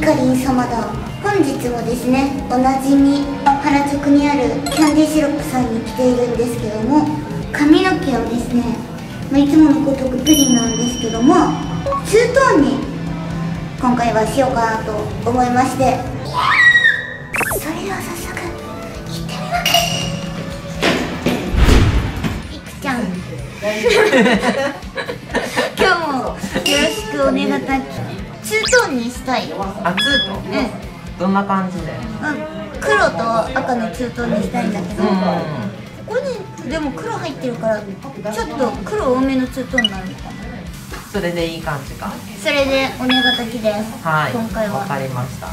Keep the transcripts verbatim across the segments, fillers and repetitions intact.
かりん様だ。本日もですね、おなじみ原宿にあるキャンディーシロップさんに来ているんですけども、髪の毛をですね、まあ、いつものごとくプリンなんですけども、ツートーンに今回はしようかなと思いまして、それでは早速行ってみまくり。いくちゃん今日もよろしくお願いいたします。ツートーンにしたいよ。 あ、ツートーン？うん。どんな感じで？ うん、黒と赤のツートーンにしたいんだけど、ここにでも黒入ってるからちょっと黒多めのツートーンになるのかな。 それでいい感じか。 それでお願いたきです。 はい、 今回はわかりました。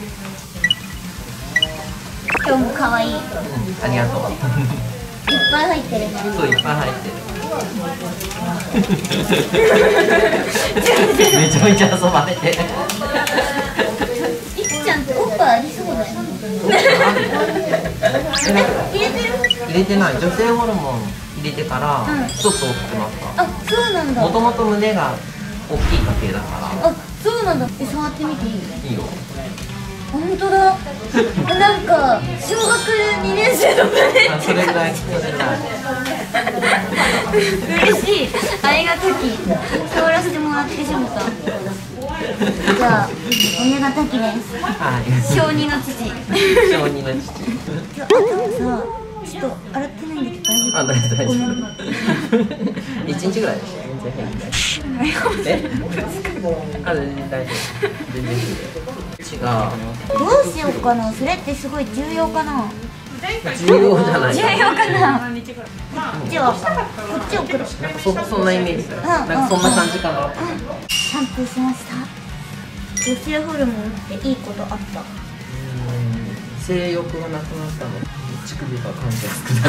今日も可愛い。うん、 ありがとう。 いっぱい入ってるね。 そう、いっぱい入ってる。めちゃめちゃ遊ばれてる。 いくちゃんっておっぱいありそうだよね。入れてる？ 入れてない。女性ホルモン入れてから、うん、ちょっと大きくなった。 あ、そうなんだ。 もともと胸が大きい家系だから。 あ、そうなんだ。え、触ってみていい？ いいよ。 本当だ。なんか小学にねん生の胸って感じ。それぐらい、それぐらい。嬉しい。ありがたき。触らせてもらってしまった。じゃあ、お願いたきです。 はい。 小児の父。 小児の父。 今日頭さ、ちょっと洗ってないんだけど大丈夫？ あ、大丈夫、大丈夫。一日ぐらいでしょ。全然平気。え？あ、全然大丈夫。全然いい。違う。 どうしようかな。それってすごい重要かな。 重要じゃない。 重要かな。こっちはこっちを黒。 なんかそそんなイメージだよ。なんかそんな感じかな。 シャンプーしました。女性ホルモンっていいことあった？うん、 性欲がなくなったの。乳首が関係少ない。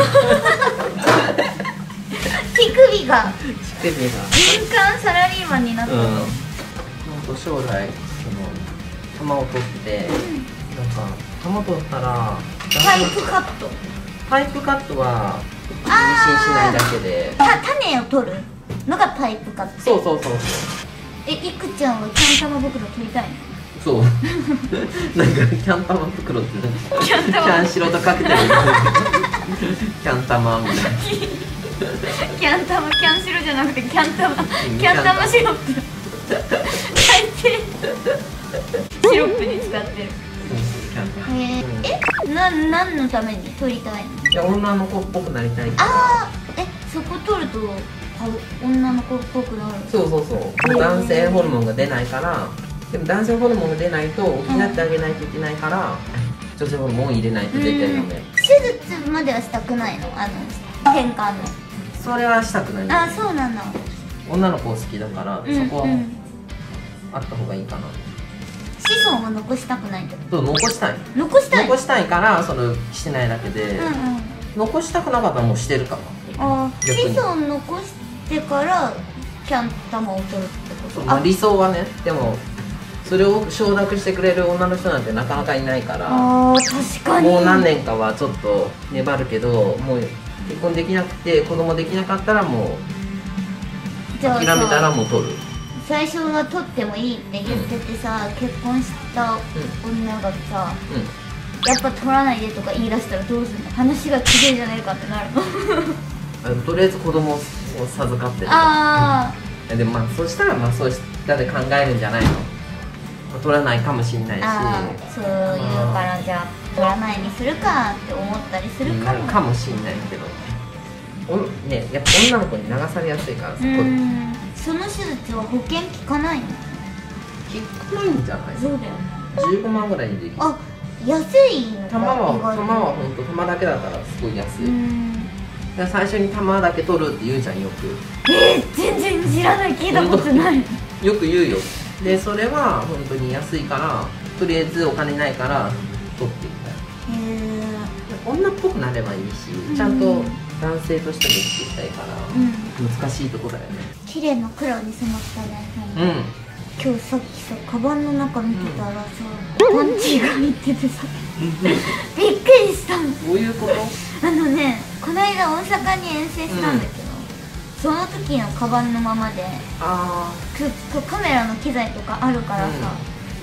乳首が。 乳首が。 敏感サラリーマンになったの。なんか将来その玉を取って、なんか玉取ったらパイプカット。 パイプカットは妊娠しないだけで。 た種を取るのがパイプカット。 そうそうそうそう。 え、いくちゃんはキャン玉袋取りたいの？ そう。なんかキャン玉袋ってキャン玉。キャンシロとかけてる。キャン玉みたいな。 キャン玉、キャンシロじゃなくてキャン玉、キャン玉シロップ。最低。シロップに使ってる。ええ、な、何のために取りたいの？ いや、女の子っぽくなりたいから。 ああ、え、そこ取ると女の子っぽくなる？ そうそうそう。男性ホルモンが出ないから。でも男性ホルモンが出ないと補ってあげないといけないから、女性ホルモンを入れないと絶対ダメ。 手術まではしたくないの？あの転換の。 それはしたくない。 あ、そうなの。 女の子好きだから、そこはあった方がいいかな。 子孫を残したくないってこと？ そう、残したい。 残したい。 残したいからそのしてないだけで、残したくなかったらもうしてるかも。 あ、子孫残してからキャン玉を取るってこと？ まあ理想はね。でもそれを承諾してくれる女の人なんてなかなかいないから。 あー、確かに。 もう何年かはちょっと粘るけど、もう結婚できなくて子供できなかったらもう諦めたらもう取る。 最初は取ってもいいって言っててさ、うん、結婚した女がさ、うん、やっぱ取らないでとか言い出したらどうするの？話がきれいじゃないかってなるの？ あのとりあえず子供を授かってる。 ああ、でもまあそしたらまあそうしたで考えるんじゃないの？取らないかもしれないし、 そういうからじゃあ取らないにするかって思ったりするかもかもしれないけど、おね、やっぱ女の子に流されやすいからさ。 その手術は保険効かないの？効かないんじゃない？ そうだよね。 じゅうごまんぐらいでできる。 あ、安いのか。 玉は玉は本当玉だけだったらすごい安い。最初に玉だけ取るって言うじゃん、よく。 えー、全然知らない、聞いたことない。 よく言うよ。でそれは本当に安いからとりあえずお金ないから取っていきたい。へえ。女っぽくなればいいし、ちゃんと男性としても生きていきたいから、うん、難しいとこだよね。 綺麗な黒に染まったね。 うん。 今日さっきさ、カバンの中見てたらさ、パンチが入っててさ、びっくりしたの。 どういうこと？ あのね、この間大阪に遠征したんだけど、うん、その時のカバンのままで、あー、カメラの機材とかあるからさ、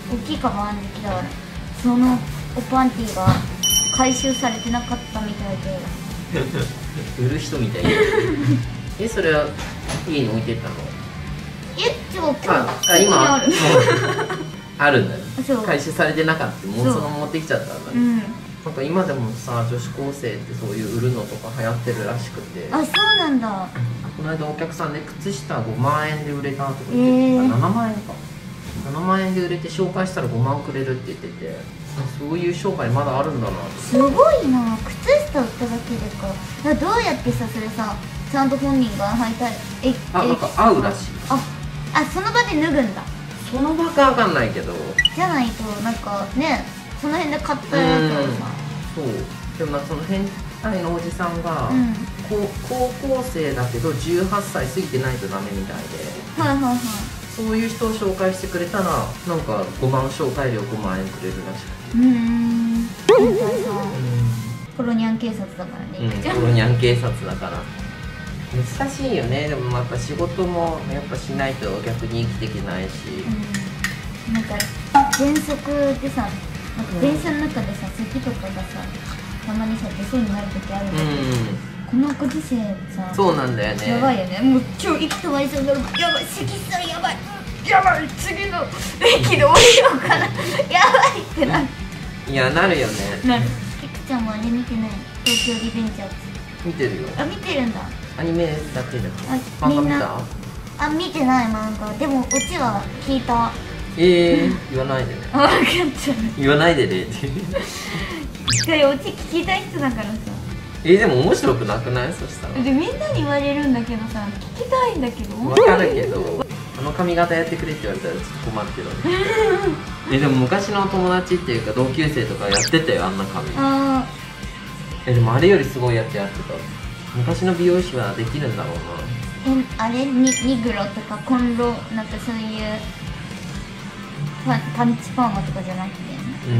大きいカバンあるんだけど、そのおパンティが回収されてなかったみたいで売る人みたいなえ、それは家に置いてったの？ え、ちょ、今日あ、今あるあるんだね。 そう回収されてなかった、もうそのまま持ってきちゃったんだね。 うん、 なんか今でもさ、女子高生ってそういう売るのとか流行ってるらしくて、 あ、そうなんだ。 この間お客さんで靴下ごまんえんで売れたとか言って、えー、ななまんえんかななまんえんで売れて紹介したらごまんくれるって言ってて、そういう商売まだあるんだなって。 すごいな、靴下売っただけでか。どうやってさ、それさ、ちゃんと本人が履いたり、え、 あ、なんか合うらしい。 あ、あ、その場で脱ぐんだ。 その場かわかんないけど、 じゃないとなんかね、その辺で買ったやつをさ、 そう、でもなんかその変態のおじさんが、うん、高校生だけどじゅうはっさい過ぎてないとダメみたいで、 はいはいはい、 そういう人を紹介してくれたらなんかごまん紹介料ごまんえんくれるらしくて、 うーん、変態さ、コロニャン警察だからね、 うん、コロニャン警察だから難しいよね。でもやっぱ仕事もやっぱしないと逆に生きていけないし、 うん、なんか喘息でさ、なんか電車の中でさ、咳とかがさ、たまにさ出そうになる時あるんだけど、うん、このご時世さ、 そうなんだよね、 やばいよね。もう今日息止まりそうになる。やばい、咳したらやばいやばい、次の駅で降りようかなやばいってなる。いや、 なるよね。 なる。きくちゃんもあれ見てない？東京リベンジャーズ見てるよ。 あ、見てるんだ。 アニメだけで。 あ、みんなあ、見てない漫画。でもオチは聞いた。 ええー、言わないでね。 あ、分かった言わないでねって一回オチ聞きたい人だからさ。 えー、でも面白くなくない？そしたらで、みんなに言われるんだけどさ、聞きたいんだけど。 分かるけど、あの髪型やってくれって言われたらちょっと困るけどねえ、でも昔の友達っていうか同級生とかやってたよ、あんな髪。あえ、でもあれよりすごいやつやってた。昔の美容師はできるんだろうな。 え、あれにニグロとかコンロ、なんかそういうパン、パンチパーマとかじゃなくて、うん、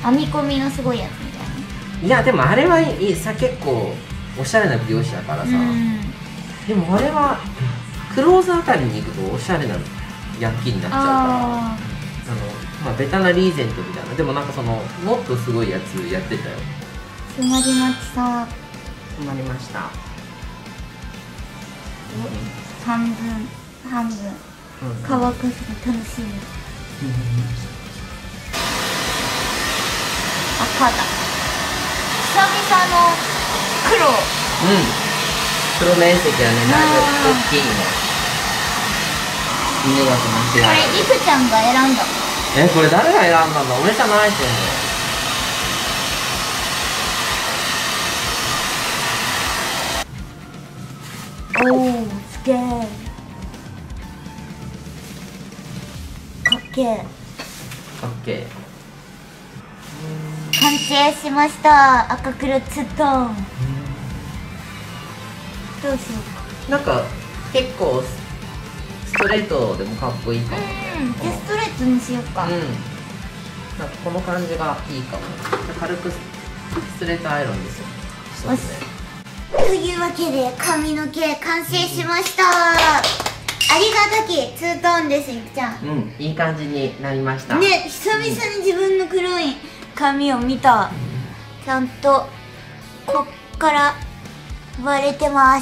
編み込みのすごいやつみたいな。 いや、でもあれはいいさ、結構おしゃれな美容師だからさ、うん、でもあれはクローズあたりに行くとおしゃれなヤンキーになっちゃうから、あの、まあ、ベタなリーゼントみたいな。でもなんかそのもっとすごいやつやってたよ。 つまりまちさん、 決まりました。 半分半分、乾かすの楽しみ。赤だ。久々の黒。うん。 黒面積はね、だいぶ大きいね。見事間違いない。 これりくちゃんが選んだ。 え、これ誰が選んだんだ？俺じゃないと思う。 おー、すげー。かっけー。 かっけー。完成しました。赤黒ツートーン。どうしようか。 なんか結構ストレートでもかっこいいかもね。 うん、じゃあストレートにしようか。うん。 なんかこの感じがいいかも。軽くストレートアイロンですよ。そうですね。 というわけで髪の毛完成しました。ありがたきツートーンです、ゆくちゃん。 うん、いい感じになりましたね。久々に自分の黒い髪を見た。ちゃんとこっから割れてます。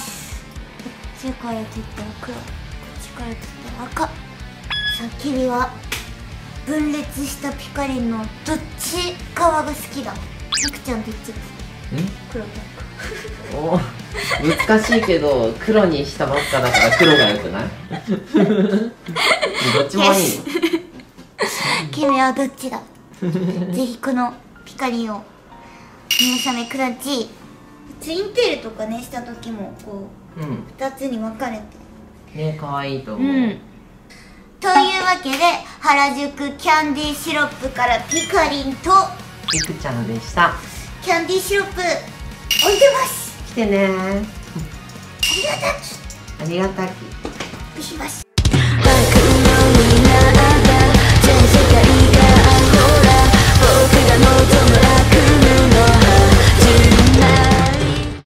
こっちから切ったら黒、こっちから切ったら赤。さあ、君は分裂したピカリンのどっち側が好きだ？ゆくちゃんどっちが好き？ん？黒と赤。 お難しいけど黒にしたばっかだから黒がよくないどっちもいいの君はどっちだぜひこのピカリンを見納めくだち。ツインテールとかねした時もこう、うん、ふたつに分かれてね、かわいいと思う、うん、 というわけで原宿キャンディーシロップからピカリンとゆくちゃんでした。 キャンディーシロップ置いてます。 来てね。 ありがたき。 ありがたき。 ビシバシ。